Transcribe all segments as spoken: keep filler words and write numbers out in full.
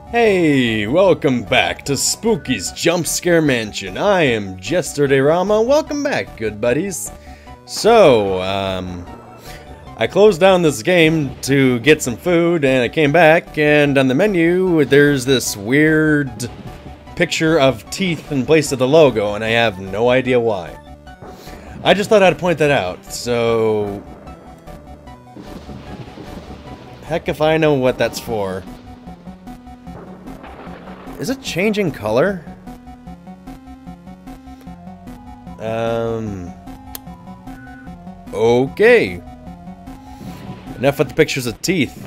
Hey, welcome back to Spooky's Jump Scare Mansion. I am Jester De Rama. Welcome back, good buddies. So, um, I closed down this game to get some food, and I came back, and on the menu, there's this weird picture of teeth in place of the logo, and I have no idea why. I just thought I'd point that out, so... heck if I know what that's for. Is it changing color? Um... Okay. Enough with the pictures of teeth.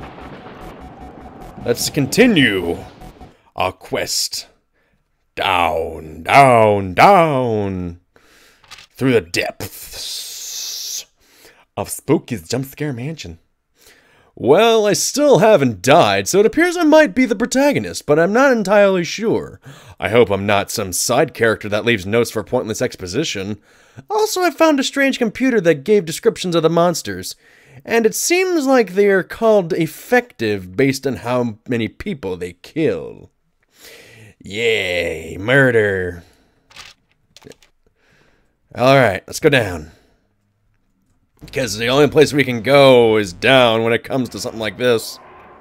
Let's continue our quest. Down, down, down. Through the depths of Spooky's Jump Scare Mansion. Well, I still haven't died, so it appears I might be the protagonist, but I'm not entirely sure. I hope I'm not some side character that leaves notes for pointless exposition. Also, I found a strange computer that gave descriptions of the monsters, and it seems like they are called effective based on how many people they kill. Yay, murder. Alright, let's go down. Because the only place we can go is down when it comes to something like this.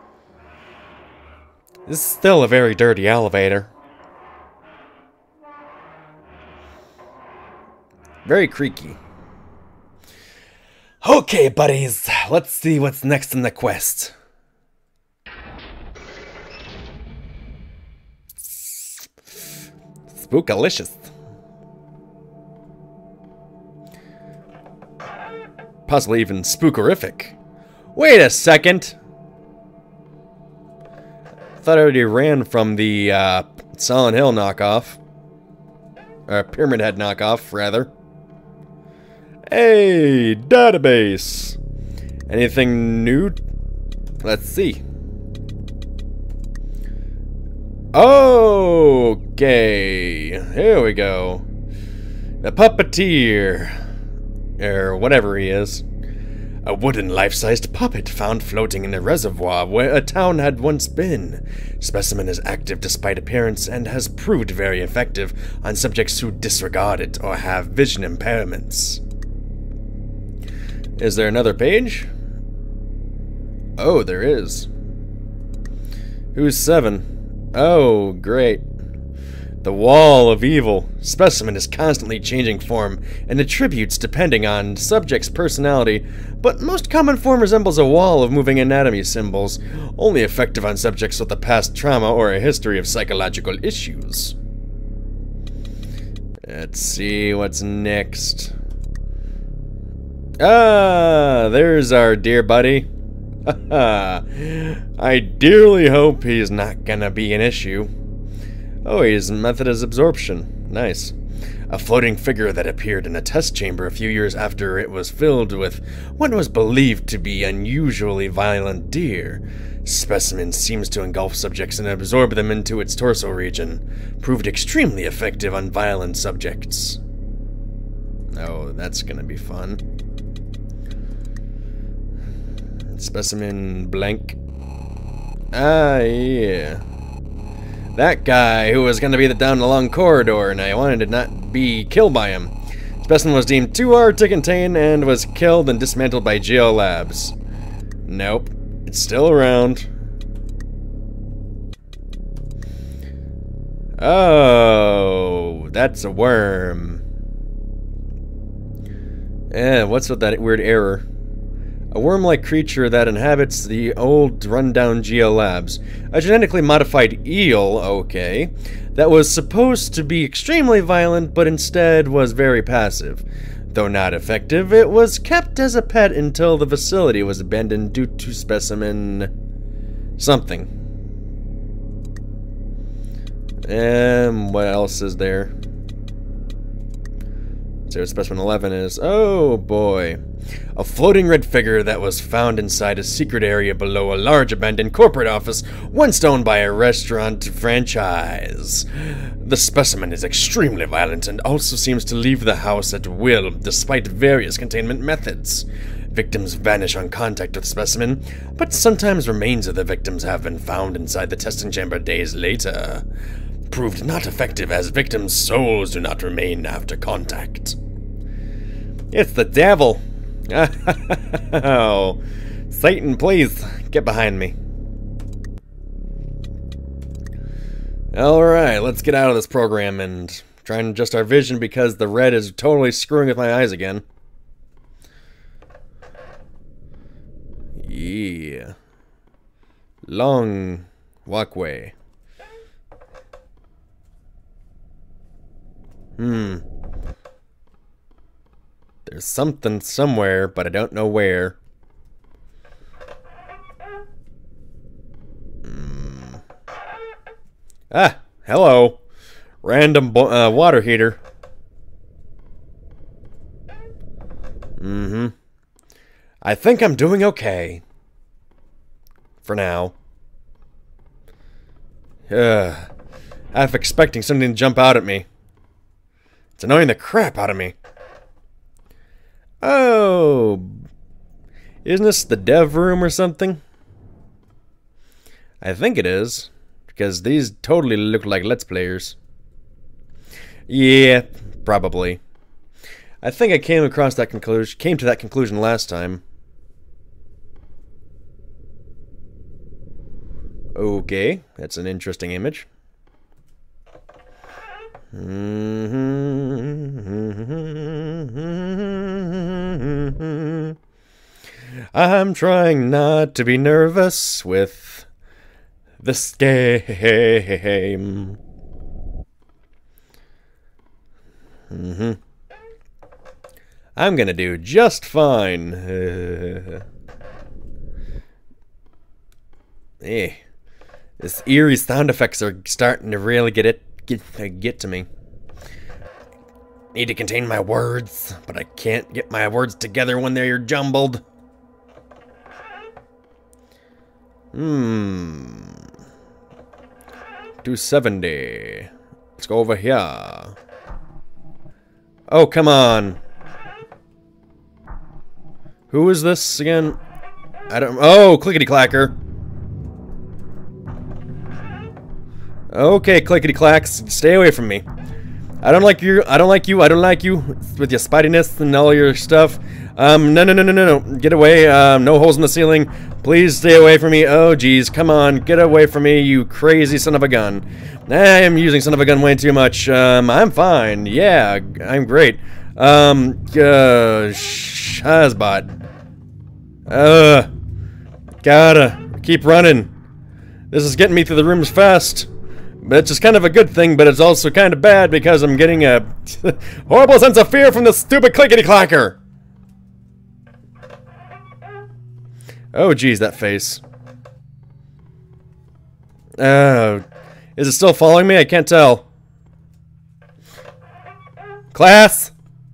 This is still a very dirty elevator. Very creaky. Okay, buddies. Let's see what's next in the quest. Spookalicious. Possibly even spookerific. Wait a second! Thought I already ran from the uh, Silent Hill knockoff. Or Pyramid Head knockoff, rather. Hey, database! Anything new? Let's see. Okay, here we go. The Puppeteer. Or whatever he is. A wooden life-sized puppet found floating in a reservoir where a town had once been. Specimen is active despite appearance and has proved very effective on subjects who disregard it or have vision impairments. Is there another page? Oh, there is. Who's seven? Oh, great. The Wall of Evil. Specimen is constantly changing form and attributes depending on subject's personality, but most common form resembles a wall of moving anatomy symbols, only effective on subjects with a past trauma or a history of psychological issues. Let's see what's next. Ah, there's our dear buddy. I dearly hope he's not gonna be an issue. Oh, his method is absorption. Nice. A floating figure that appeared in a test chamber a few years after it was filled with what was believed to be unusually violent deer. Specimen seems to engulf subjects and absorb them into its torso region. Proved extremely effective on violent subjects. Oh, that's gonna be fun. Specimen blank. Ah, yeah. That guy who was going to be the down the long corridor, and I wanted to not be killed by him. Specimen was deemed too hard to contain and was killed and dismantled by Geolabs. Nope. It's still around. Oh, that's a worm. Eh, what's with that weird error? A worm-like creature that inhabits the old run-down Geolabs. A genetically modified eel, okay, that was supposed to be extremely violent, but instead was very passive. Though not effective, it was kept as a pet until the facility was abandoned due to specimen... something. And what else is there? Let's see what specimen eleven is. Oh boy. A floating red figure that was found inside a secret area below a large abandoned corporate office once owned by a restaurant franchise. The specimen is extremely violent and also seems to leave the house at will despite various containment methods. Victims vanish on contact with the specimen, but sometimes remains of the victims have been found inside the testing chamber days later. Proved not effective as victims' souls do not remain after contact. It's the devil! Oh, Satan, please, get behind me. Alright, let's get out of this program and try and adjust our vision because the red is totally screwing with my eyes again. Yeah. Long walkway. Hmm. There's something somewhere, but I don't know where. Hmm. Ah, hello. Random uh, water heater. Mm-hmm. I think I'm doing okay. For now. Ugh. Half expecting something to jump out at me. It's annoying the crap out of me. Oh. Isn't this the dev room or something? I think it is. Because these totally look like Let's Players. Yeah, probably. I think I came across that conclusion, came to that conclusion last time. Okay, that's an interesting image. I'm trying not to be nervous with this game. Mm-hmm. I'm gonna do just fine. Uh, eh. This eerie sound effects are starting to really get it get uh, get to me. Need to contain my words, but I can't get my words together when they're jumbled. Hmm. two seventy. Let's go over here. Oh, come on. Who is this again? I don't. Oh, clickety clacker. Okay, clickety clacks, stay away from me. I don't like you. I don't like you. I don't like you with your spideyness and all your stuff. Um, no, no, no, no, no, no. Get away. Um, no holes in the ceiling. Please stay away from me. Oh, geez, come on, get away from me, you crazy son of a gun. I am using son of a gun way too much. Um, I'm fine. Yeah, I'm great. Um, uh, Shazbot. Uh, gotta keep running. This is getting me through the rooms fast. But it's just kind of a good thing, but it's also kind of bad because I'm getting a horrible sense of fear from this stupid clickety-clacker. Oh, geez, that face. Oh, is it still following me? I can't tell. Class!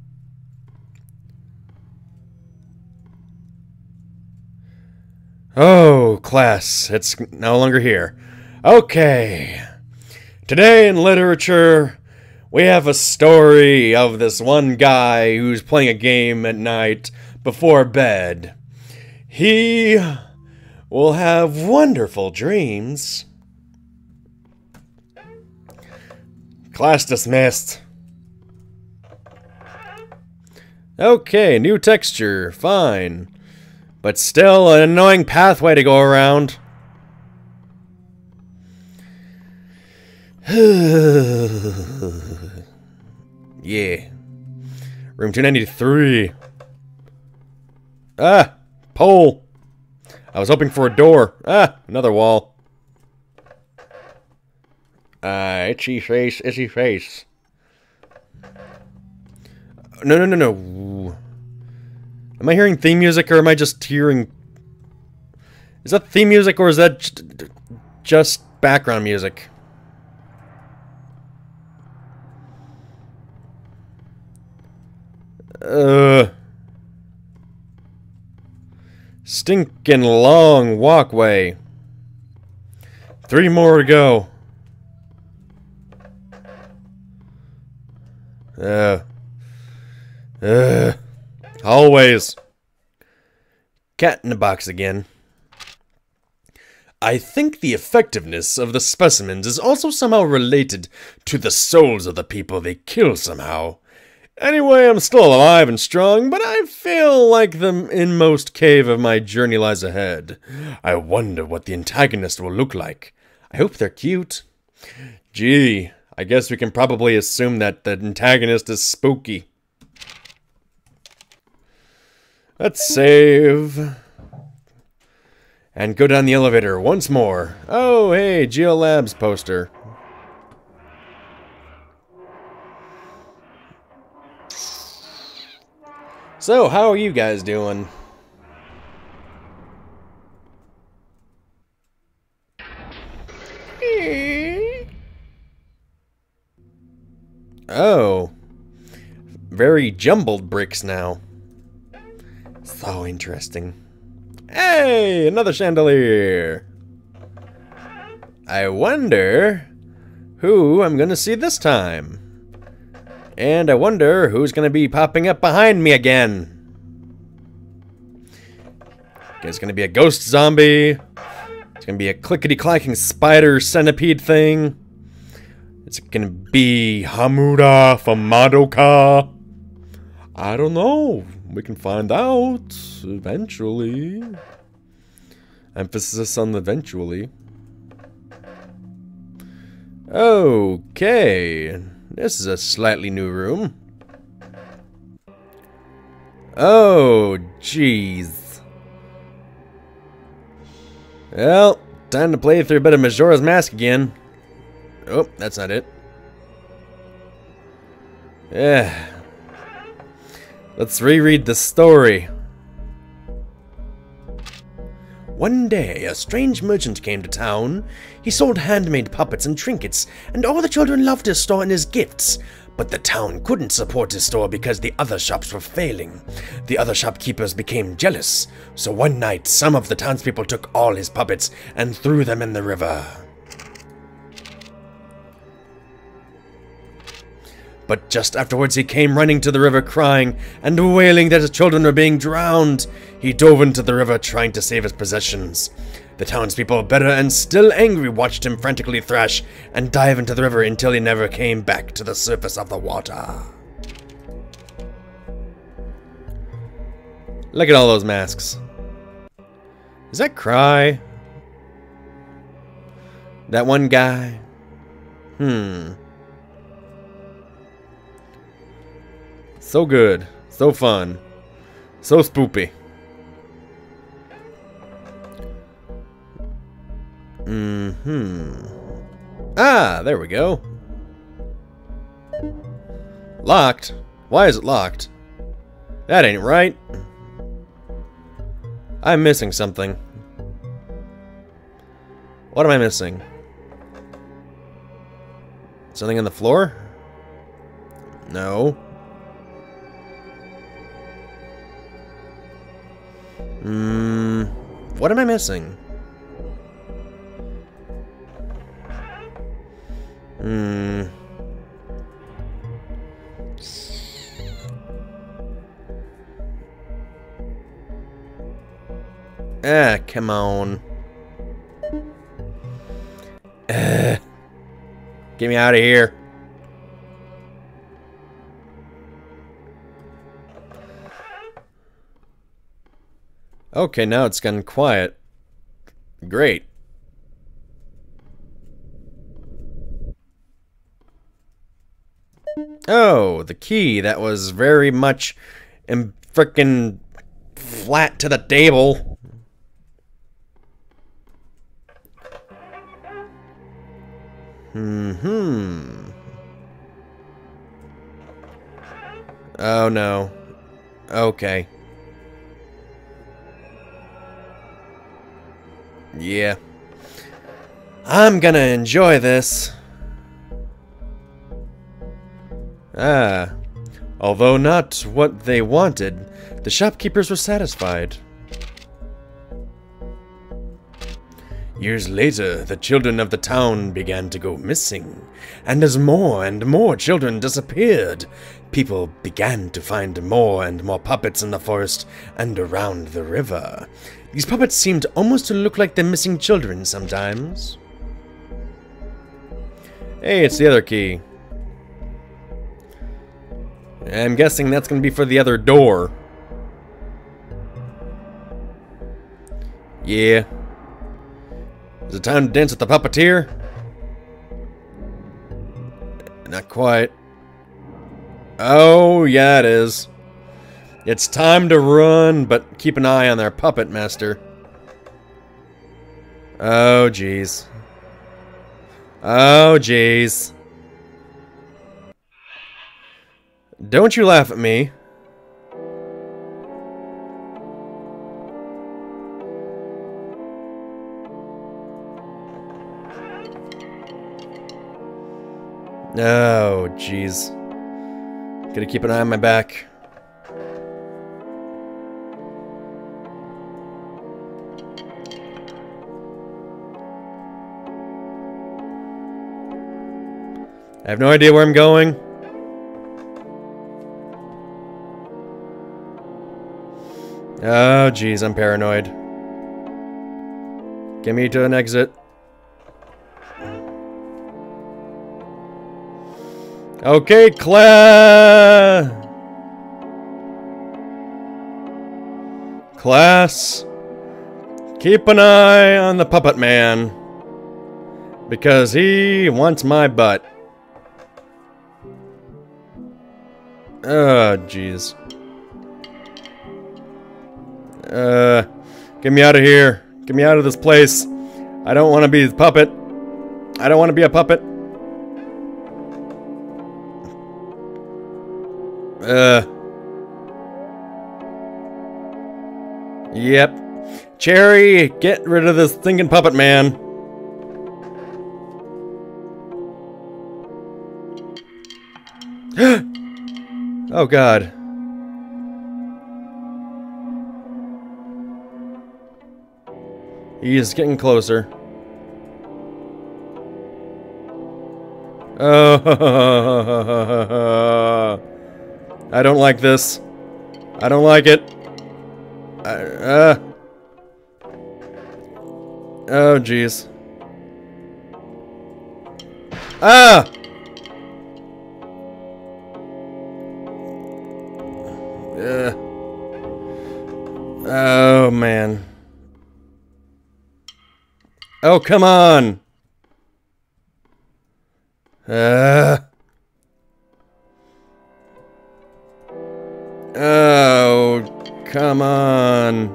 Oh, class, it's no longer here. Okay. Today in literature, we have a story of this one guy who's playing a game at night before bed. He will have wonderful dreams. Class dismissed. Okay, new texture, fine. But still an annoying pathway to go around. Yeah. Room two ninety-three. Ah! Pole! I was hoping for a door. Ah! Another wall. Ah, uh, itchy face, itchy face. No, no, no, no. Am I hearing theme music or am I just hearing... Is that theme music or is that just background music? Uh, stinking long walkway. Three more to go. Uh, uh, hallways. Cat in a box again. I think the effectiveness of the specimens is also somehow related to the souls of the people they kill somehow. Anyway, I'm still alive and strong, but I feel like the inmost cave of my journey lies ahead. I wonder what the antagonist will look like. I hope they're cute. Gee, I guess we can probably assume that the antagonist is spooky. Let's save. And go down the elevator once more. Oh, hey, Geolabs poster. So, how are you guys doing? Oh. Very jumbled bricks now. So interesting. Hey, another chandelier. I wonder who I'm gonna see this time. And I wonder who's gonna be popping up behind me again. It's gonna be a ghost zombie. It's gonna be a clickety-clacking spider centipede thing. It's gonna be Hamura from Madoka. I don't know. We can find out eventually. Emphasis on the eventually. Okay. This is a slightly new room. Oh, jeez. Well, time to play through a bit of Majora's Mask again. Oh, that's not it. Yeah. Let's reread the story. One day, a strange merchant came to town. He sold handmade puppets and trinkets, and all the children loved his store and his gifts. But the town couldn't support his store because the other shops were failing. The other shopkeepers became jealous, so one night some of the townspeople took all his puppets and threw them in the river. But just afterwards he came running to the river crying and wailing that his children were being drowned. He dove into the river trying to save his possessions. The townspeople, bitter and still angry, watched him frantically thrash and dive into the river until he never came back to the surface of the water. Look at all those masks. Is that Cry? That one guy? Hmm. So good. So fun. So spoopy. Mm-hmm. Ah, there we go. Locked? Why is it locked? That ain't right. I'm missing something. What am I missing? Something on the floor? No. Hmm. What am I missing? Hmm. Ah, come on. Uh, get me out of here. Okay, now it's gone quiet. Great. Oh, the key that was very much frickin' flat to the table. Hmm. Oh no. Okay. Yeah. I'm gonna enjoy this. Ah. Although not what they wanted, the shopkeepers were satisfied. Years later, the children of the town began to go missing, and as more and more children disappeared, people began to find more and more puppets in the forest and around the river. These puppets seemed almost to look like the missing children sometimes. Hey, it's the other key. I'm guessing that's going to be for the other door. Yeah. Is it time to dance with the puppeteer? Not quite. Oh, yeah, it is. It's time to run, but keep an eye on their puppet master. Oh, jeez. Oh, jeez. Don't you laugh at me. Oh, jeez. Gotta keep an eye on my back. I have no idea where I'm going. Oh, jeez, I'm paranoid. Get me to an exit. Okay, class. Class. Keep an eye on the puppet man. Because he wants my butt. Oh, jeez. Uh, get me out of here. Get me out of this place. I don't want to be a puppet. I don't want to be a puppet. Uh. Yep. Cherry, get rid of this thinking puppet man. Oh, God. He is getting closer. Oh, I don't like this. I don't like it. I, uh. Oh, jeez. Ah! Uh. Oh, man. Oh, come on! Uh. Oh, come on.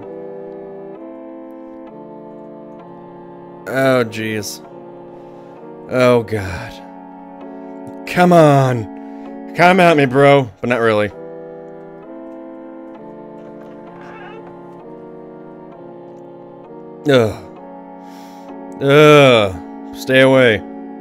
Oh, jeez. Oh, God. Come on. Come at me, bro. But not really. Ugh. Ugh. Stay away.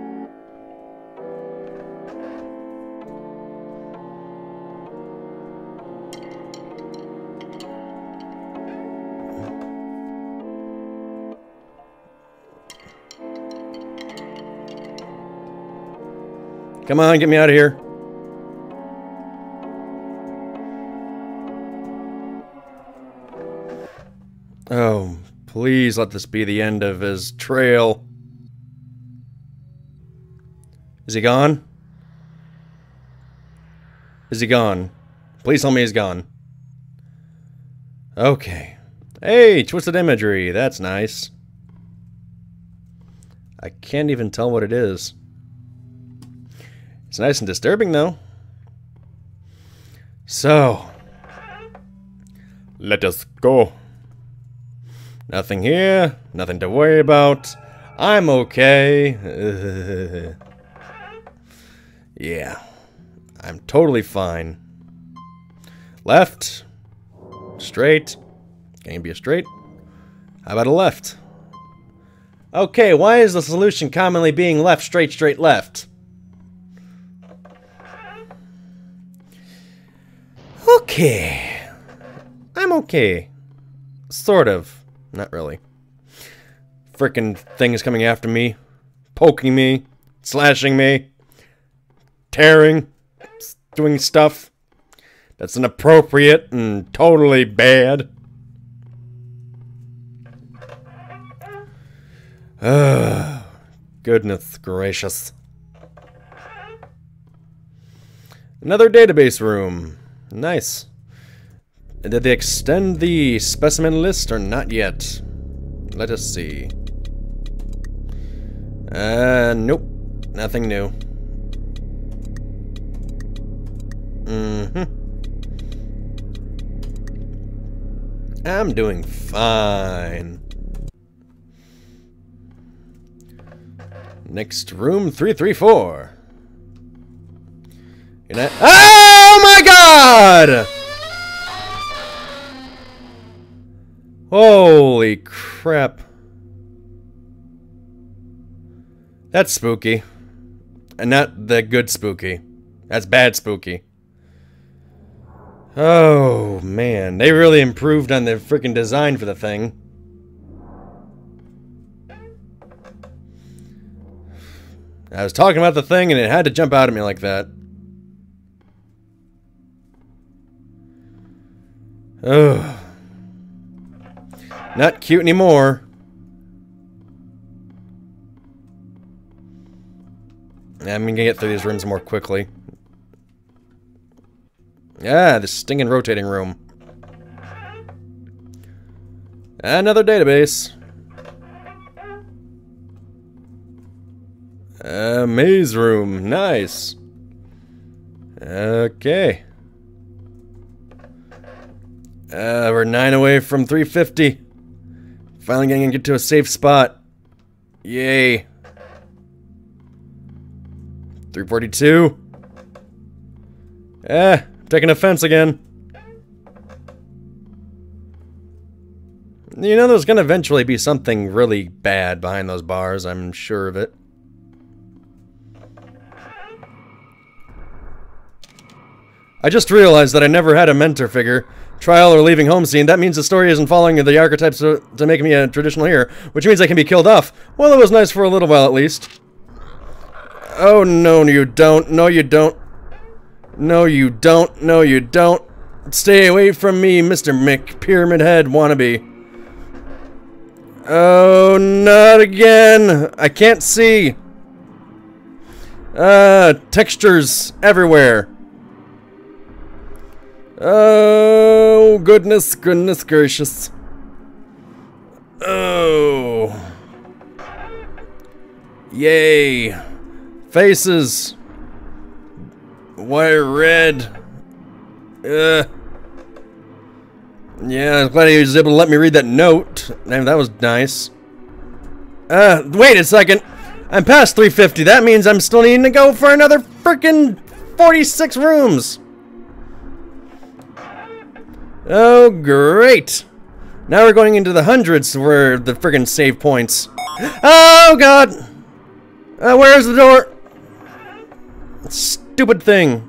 Come on, get me out of here. Oh, please let this be the end of his trail. Is he gone? Is he gone? Please tell me he's gone. Okay. Hey, twisted imagery. That's nice. I can't even tell what it is. It's nice and disturbing, though. So, let us go. Nothing here, nothing to worry about. I'm okay. Yeah, I'm totally fine. Left, straight. Can be a straight? How about a left? Okay, why is the solution commonly being left, straight, straight, left? Okay. I'm okay. Sort of. Not really. frickin' things coming after me, poking me, slashing me, tearing, doing stuff that's inappropriate and totally bad. Ah, goodness gracious. Another database room. Nice. Did they extend the specimen list or not yet? Let us see. Uh, nope. Nothing new. Mm-hmm. I'm doing fine. Next room, three three four. You're not- oh my god! Holy crap. That's spooky. And not the good spooky. That's bad spooky. Oh, man. They really improved on the freaking design for the thing. I was talking about the thing and it had to jump out at me like that. Ugh. Not cute anymore. I'm gonna get through these rooms more quickly. Yeah, the stinking rotating room. Another database. A maze room. Nice. Okay. Uh, we're nine away from three fifty. Finally getting to get to a safe spot. Yay. three forty-two. Eh, taking offense again. You know, there's gonna eventually be something really bad behind those bars, I'm sure of it. I just realized that I never had a mentor figure. Trial or leaving home scene. That means the story isn't following the archetypes to, to make me a traditional hero, which means I can be killed off. Well, it was nice for a little while at least. Oh, no, you don't. No, you don't. No, you don't. No, you don't. Stay away from me, Mister Mick Pyramid Head wannabe. Oh, not again. I can't see. Uh, textures everywhere. Oh, goodness, goodness gracious. Oh. Yay. Faces. White, red. Uh. Yeah, I'm glad he was able to let me read that note. Damn, that was nice. Uh, wait a second. I'm past three fifty. That means I'm still needing to go for another freaking forty-six rooms. Oh, great. Now we're going into the hundreds where the friggin' save points. Oh, God. Uh, where's the door? Stupid thing.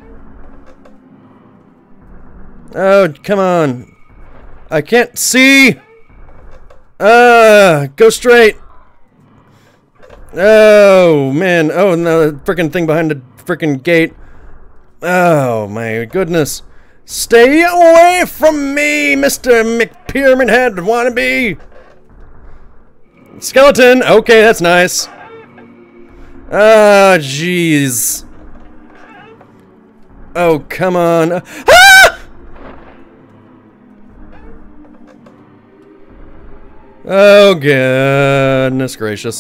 Oh, come on. I can't see. Uh, go straight. Oh, man. Oh, no, the frickin' thing behind the frickin' gate. Oh, my goodness. Stay away from me, Mister McPyramid Head wannabe. Skeleton. Okay, that's nice. Ah, jeez. Oh, come on. Ah! Oh, goodness gracious.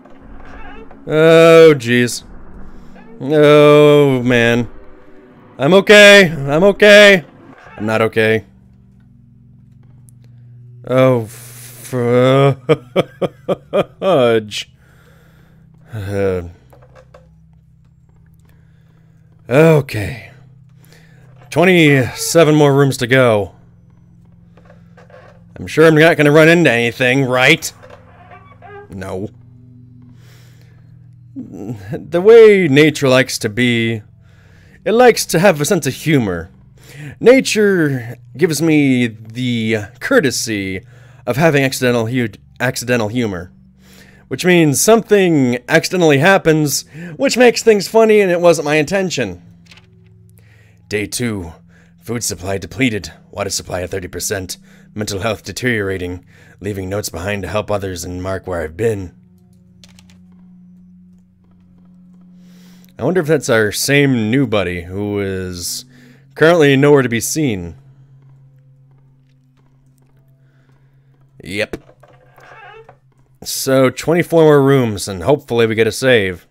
Oh, jeez. Oh, man. I'm okay. I'm okay. I'm not okay. Oh, fudge. Uh, okay. twenty-seven more rooms to go. I'm sure I'm not going to run into anything, right? No. The way nature likes to be, it likes to have a sense of humor. Nature gives me the courtesy of having accidental huge, accidental humor. Which means something accidentally happens, which makes things funny and it wasn't my intention. Day two. Food supply depleted. Water supply at thirty percent. Mental health deteriorating. Leaving notes behind to help others and mark where I've been. I wonder if that's our same new buddy who is currently nowhere to be seen. Yep. So, twenty-four more rooms, and hopefully we get a save.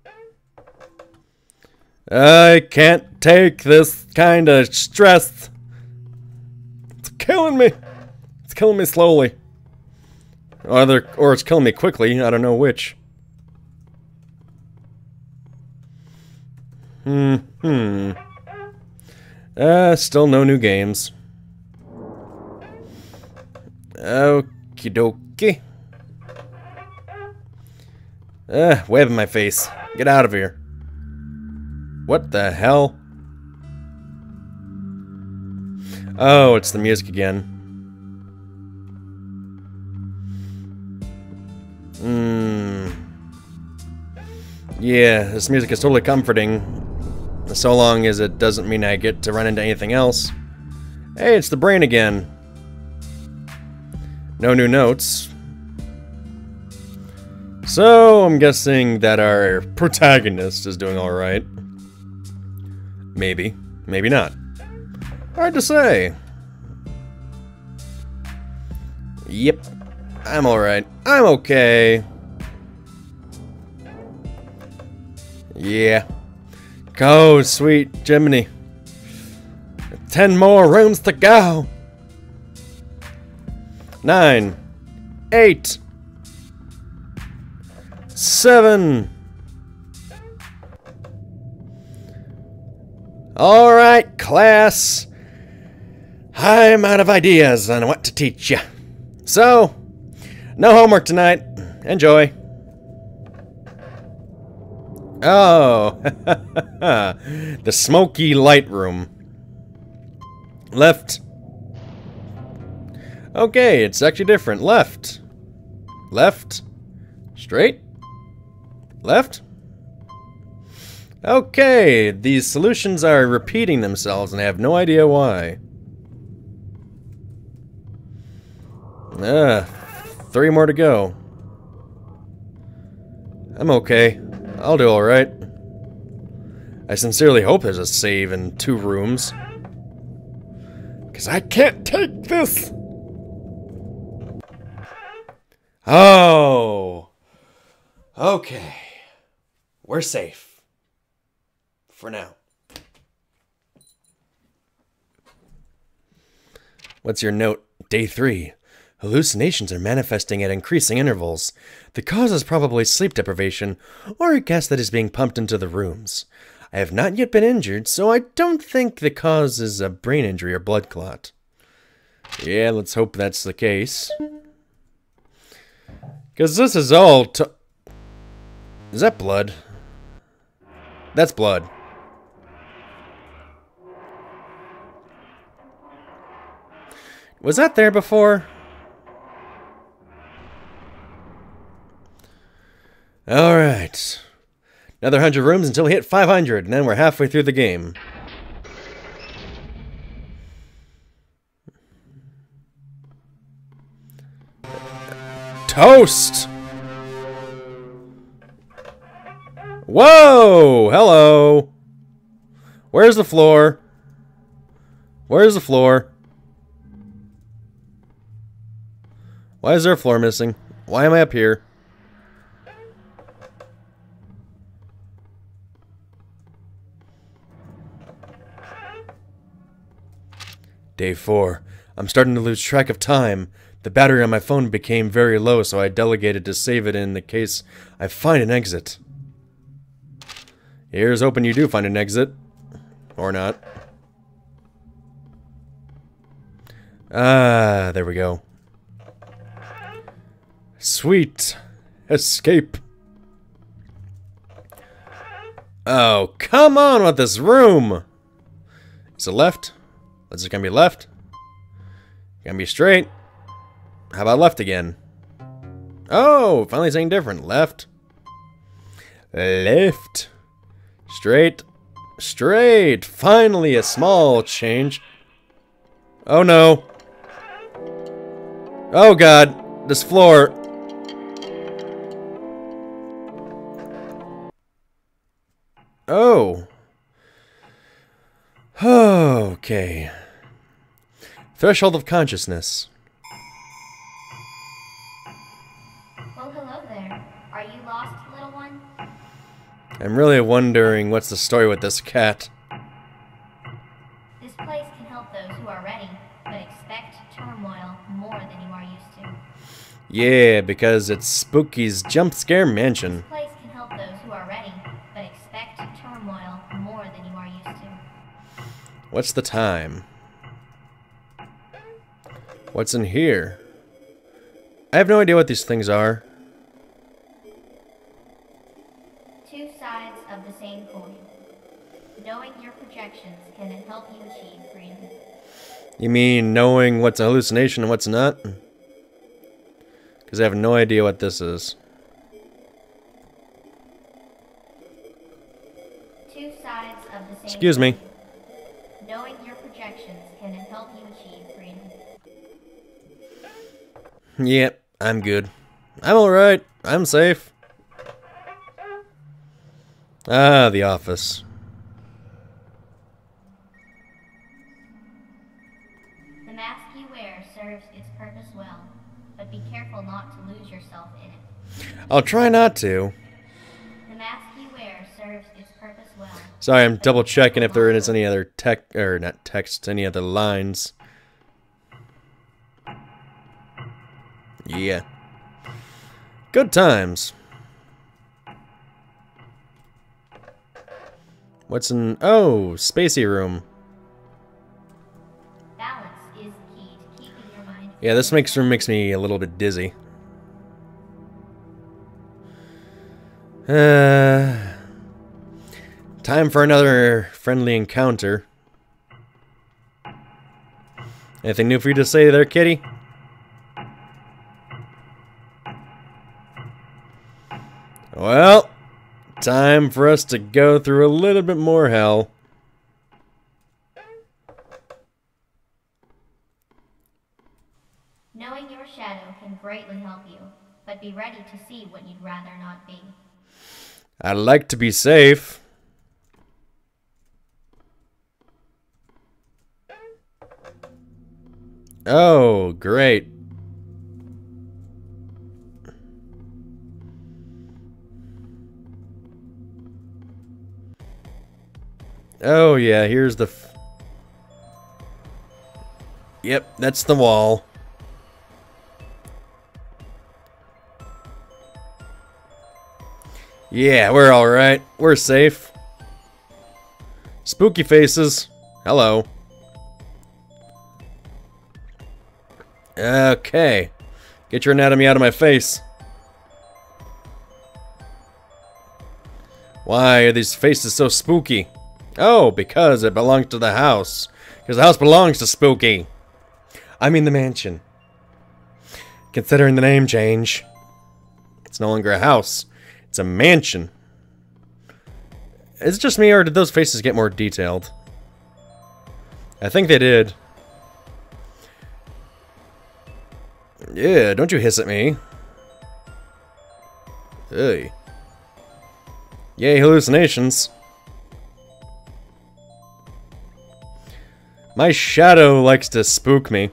I can't take this kind of stress. It's killing me. It's killing me slowly. Either, or it's killing me quickly, I don't know which. Hmm, hmm. Uh, still no new games. Okie dokie. Uh, web in my face. Get out of here. What the hell? Oh, it's the music again. Hmm. Yeah, this music is totally comforting. So long as it doesn't mean I get to run into anything else. Hey, it's the brain again. No new notes. So, I'm guessing that our protagonist is doing alright. Maybe. Maybe not. Hard to say. Yep. I'm alright. I'm okay. Yeah. Go, sweet Jiminy. Ten more rooms to go. Nine. Eight. Seven. Alright, class. I'm out of ideas on what to teach you. So, no homework tonight. Enjoy. Oh, the smoky light room. Left. Okay, it's actually different. Left. Left. Straight. Left. Okay, these solutions are repeating themselves and I have no idea why. Ah, three more to go. I'm okay. I'll do alright. I sincerely hope there's a save in two rooms. Because I can't take this! Oh! Okay. We're safe. For now. What's your note? Day three. Hallucinations are manifesting at increasing intervals. The cause is probably sleep deprivation, or a gas that is being pumped into the rooms. I have not yet been injured, so I don't think the cause is a brain injury or blood clot. Yeah, let's hope that's the case. Because this is all to... Is that blood? That's blood. Was that there before? Alright. Another hundred rooms until we hit five hundred, and then we're halfway through the game. Toast! Whoa! Hello! Where's the floor? Where's the floor? Why is there a floor missing? Why am I up here? Day four. I'm starting to lose track of time. The battery on my phone became very low, so I delegated to save it in the case I find an exit. Here's hoping you do find an exit. Or not. Ah, there we go. Sweet. Escape. Oh, come on with this room! Is it left? Is it gonna be left? Gonna be straight? How about left again? Oh, finally saying different. Left. Left. Straight. Straight. Finally a small change. Oh no. Oh god. This floor. Oh. Okay. Threshold of consciousness. Well, hello there. Are you lost, little one? I'm really wondering what's the story with this cat. This place can help those who are ready, but expect turmoil more than you are used to. Yeah, because it's Spooky's jump scare mansion. This place can help those who are ready, but expect turmoil more than you are used to. What's the time? What's in here? I have no idea what these things are. Two sides of the same coin. Knowing your projections can help you achieve freedom. You mean knowing what's a hallucination and what's not? Because I have no idea what this is. Two sides of the same Excuse me. coin. Knowing your projections can help you achieve freedom. Yep, I'm good. I'm alright. I'm safe. Ah, the office. The mask you wear serves its purpose well, but be careful not to lose yourself in it. I'll try not to. The mask you wear serves its purpose well. Sorry, I'm double checking if there is any other tech, or not text, any other lines. Yeah. Good times. What's in... Oh, spacey room. Balance is key to keeping your mind. Yeah, this makes room makes me a little bit dizzy. Uh, time for another friendly encounter. Anything new for you to say there, kitty? Well, time for us to go through a little bit more hell. Knowing your shadow can greatly help you, but be ready to see what you'd rather not be. I'd like to be safe. Oh, great. Oh, yeah, here's the... F yep, that's the wall. Yeah, we're alright. We're safe. Spooky faces. Hello. Okay. Get your anatomy out of my face. Why are these faces so spooky? Oh, because it belongs to the house. Because the house belongs to Spooky. I mean the mansion. Considering the name change. It's no longer a house. It's a mansion. Is it just me, or did those faces get more detailed? I think they did. Yeah, don't you hiss at me. Hey. Yay, hallucinations. My shadow likes to spook me.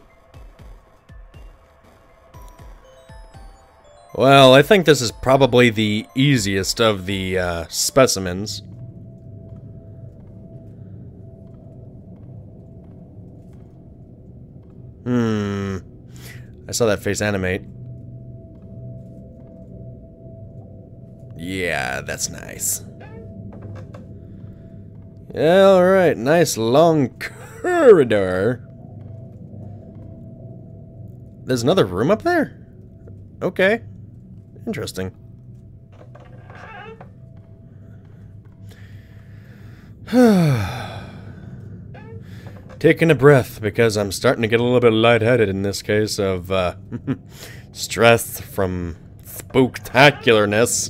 Well, I think this is probably the easiest of the uh, specimens. Hmm. I saw that face animate. Yeah, that's nice. Yeah, alright, nice long corridor. There's another room up there? Okay. Interesting. Taking a breath because I'm starting to get a little bit lightheaded in this case of uh, stress from spooktacularness.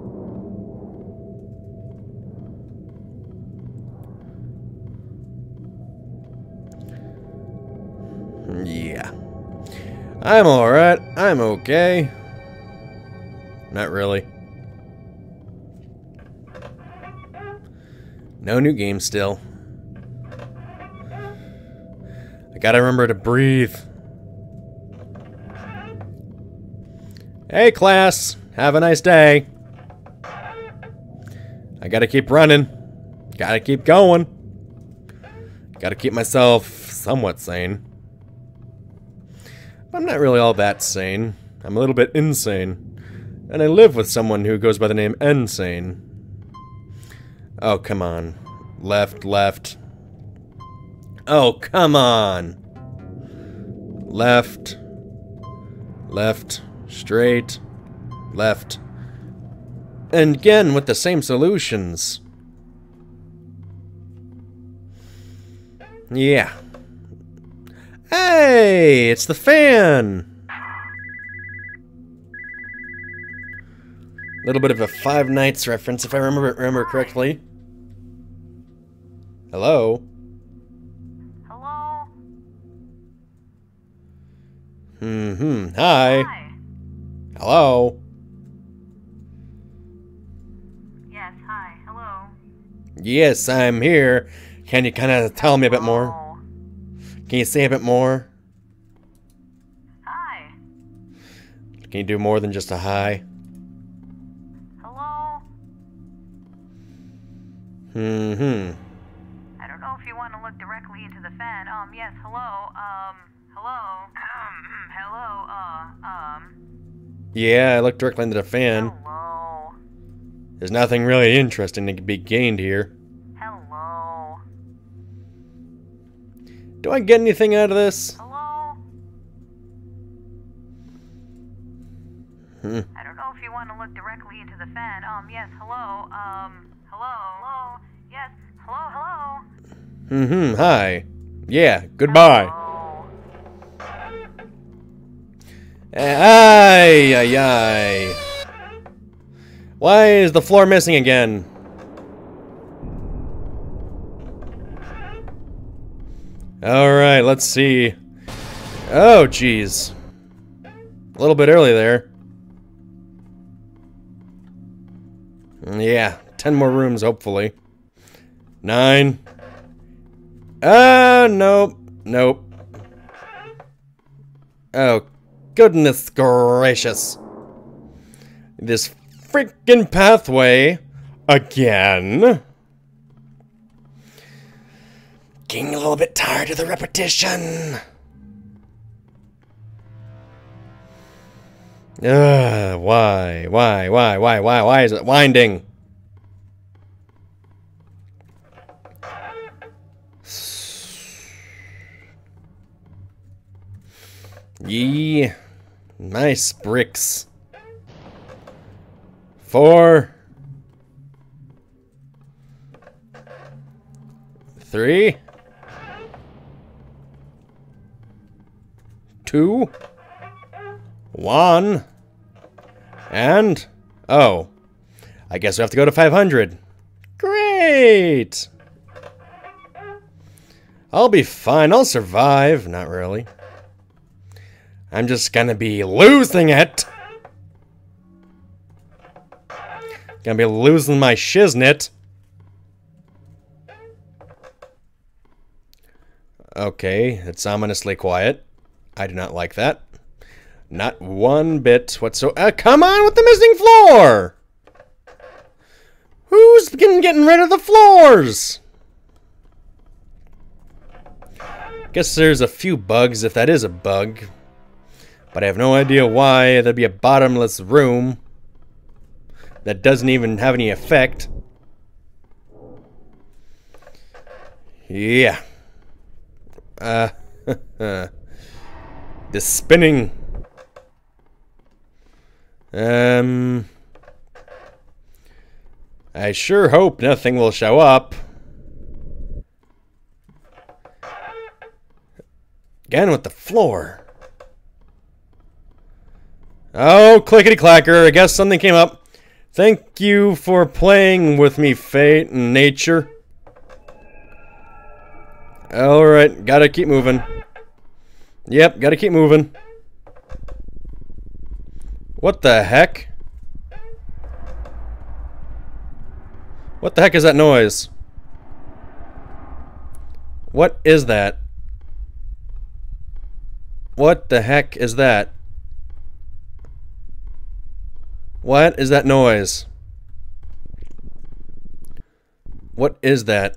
Yeah. I'm alright. I'm okay. Not really. No new game still. I gotta remember to breathe. Hey class, have a nice day. I gotta keep running. Gotta keep going. Gotta keep myself somewhat sane. I'm not really all that sane. I'm a little bit insane. And I live with someone who goes by the name Insane. Oh, come on. Left, left. Oh, come on. Left. Left. Straight. Left. And again with the same solutions. Yeah. Hey, it's the fan! A little bit of a Five Nights reference, if I remember remember correctly. Hello? Hello? Mm-hmm. Hi. Hi. Hello? Yes, hi. Hello? Yes, I'm here. Can you kind of tell me a bit more? Hello? Can you say a bit more? Hi. Can you do more than just a hi? Hello? Mm-hmm. I don't know if you want to look directly into the fan. Um, yes, hello. Um, hello? Um, hello? Uh, um... Yeah, I looked directly into the fan. Hello? There's nothing really interesting to be gained here. Hello? Do I get anything out of this? Hello? Hmm. I don't know if you want to look directly into the fan. Um, yes, hello? Um, hello? Hello? Yes, hello, hello? Mm-hmm. Hi. Yeah, goodbye. Hello? Ay, ay, ay. Why is the floor missing again? Alright, let's see. Oh, jeez. A little bit early there. Yeah, ten more rooms, hopefully. Nine. Ah, nope. Nope. Oh, goodness gracious. This freaking pathway again. Getting a little bit tired of the repetition. Ugh, why, why, why, why, why, why is it winding? Yee. Nice bricks. Four. Three. Two. One. And... oh. I guess we have to go to five hundred. Great! I'll be fine. I'll survive. Not really. I'm just gonna be losing it. Gonna be losing my shiznit. Okay, it's ominously quiet. I do not like that. Not one bit whatsoever. Uh, come on with the missing floor! Who's getting, getting rid of the floors? Guess there's a few bugs, if that is a bug. But I have no idea why there'd be a bottomless room that doesn't even have any effect. Yeah. Uh, the spinning. Um, I sure hope nothing will show up. Again with the floor. Oh, clickety-clacker. I guess something came up. Thank you for playing with me, fate and nature. Alright, gotta keep moving. Yep, gotta keep moving. What the heck? What the heck is that noise? What is that? What the heck is that? What is that noise? What is that?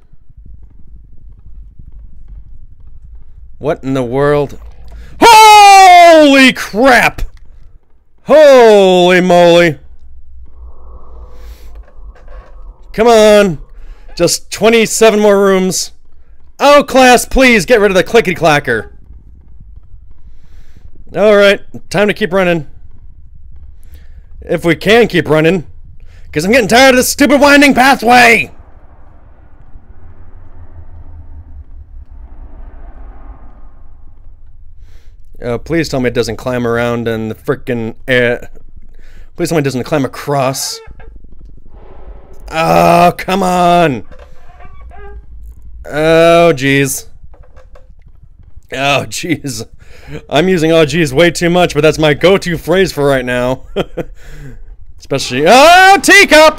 What in the world? Holy crap! Holy moly! Come on! Just twenty-seven more rooms. Oh, class, please get rid of the clickety-clacker. Alright, time to keep running. If we can keep running. Because I'm getting tired of this stupid winding pathway! Oh, please tell me it doesn't climb around in the frickin' air. Please tell me it doesn't climb across. Oh, come on! Oh, jeez. Oh, jeez. I'm using oh, jeez way too much, but that's my go-to phrase for right now. Especially... Oh, teacup!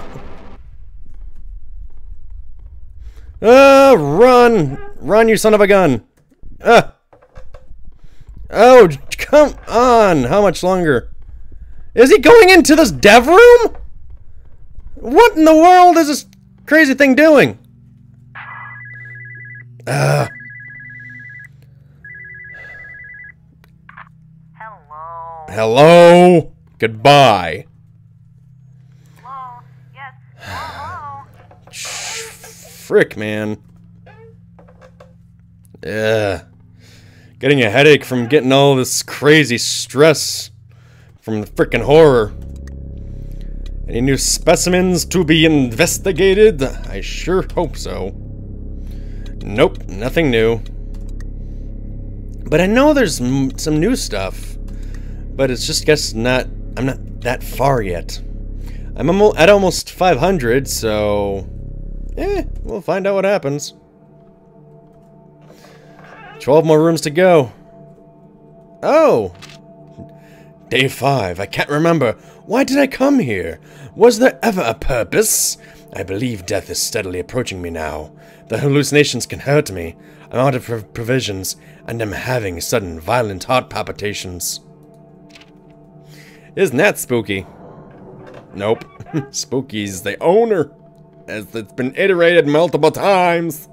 Oh, run! Run, you son of a gun! Ah! Oh, come on! How much longer? Is he going into this dev room? What in the world is this crazy thing doing? Uh. Hello. Hello? Goodbye. Hello. Yes. Hello. Frick, man. Yeah. Getting a headache from getting all this crazy stress from the frickin' horror. Any new specimens to be investigated? I sure hope so. Nope, nothing new. But I know there's m some new stuff. But it's just, guess, not... I'm not that far yet. I'm almo at almost five hundred, so... Eh, we'll find out what happens. twelve more rooms to go. Oh! Day five. I can't remember. Why did I come here? Was there ever a purpose? I believe death is steadily approaching me now. The hallucinations can hurt me. I'm out of prov provisions, and I'm having sudden violent heart palpitations. Isn't that spooky? Nope. Spooky's the owner, as it's been iterated multiple times.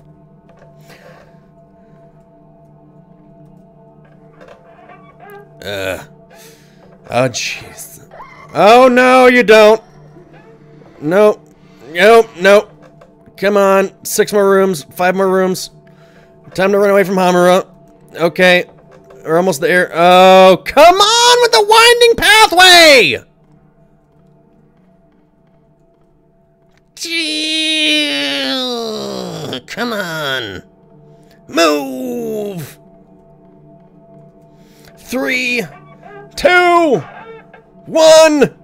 Uh. Oh, jeez. Oh, no, you don't. Nope. Nope, nope. Come on. Six more rooms. Five more rooms. Time to run away from Hamura. Okay. We're almost there. Oh, come on with the winding pathway! Come on. Move! Three, two, one.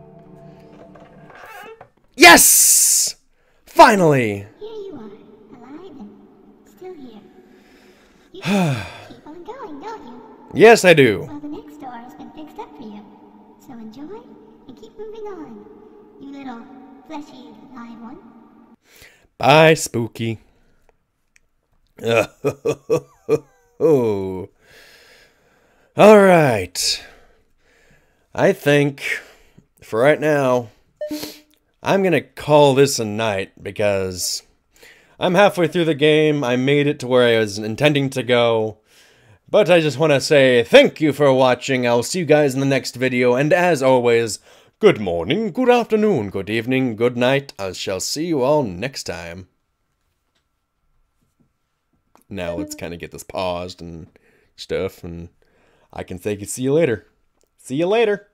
Yes! Finally! Here you are, alive and still here. You keep on going, don't you? Yes, I do. Well, the next door has been fixed up for you. So enjoy and keep moving on, you little fleshy live one. Bye, Spooky. Oh. All right. I think, for right now, I'm gonna call this a night because I'm halfway through the game. I made it to where I was intending to go. But I just want to say thank you for watching. I'll see you guys in the next video. And as always, good morning, good afternoon, good evening, good night. I shall see you all next time. Now let's kind of get this paused and stuff. And I can say see you later. See you later.